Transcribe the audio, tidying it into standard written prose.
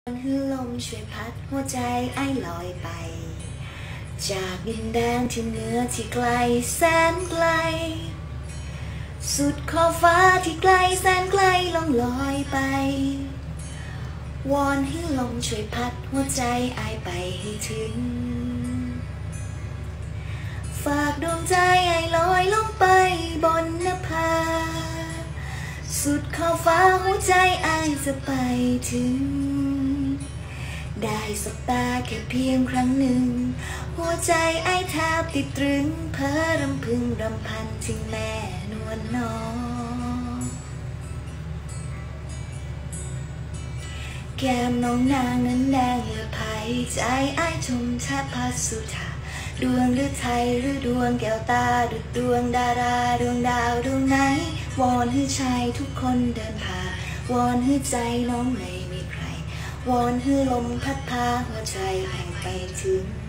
ฮือลมช่วยพัดหัวใจไอ้ลอยไปจากดินแดนที่เหนือที่ไกลแสนไกลสุดขอบฟ้าที่ไกลแสนไกลล่องลอยไปวอนให้ลมช่วยพัดหัวใจไอ้ไปให้ถึงฝากดวงใจไอ้ลอยลงไปบนนภาสุดขอบฟ้าหัวใจไอ้จะไปถึงได้สบตาแค่เพียงครั้งหนึ่งหัวใจไอ้แทบติดตรึงเพ้อรำพึงรำพันถึงแม่นวลน้องแก้มน้องนางนั้นแดงเลือดไผ่ใจไอ้ชมแทบพัดสุธาดวงหรือไทยหรือดวงแก้วตาดุจดวงดาราดวงดาวดวงไหนวอนให้ชายทุกคนเดินผ่านวอนให้ใจน้องไม่มีใครวอนให้ลมพัดพาหัวใจแห่งไปถึง